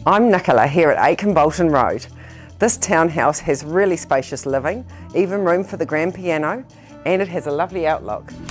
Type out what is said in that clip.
I'm Nicola here at 8 Kimbolton Road. This townhouse has really spacious living, even room for the grand piano, and it has a lovely outlook.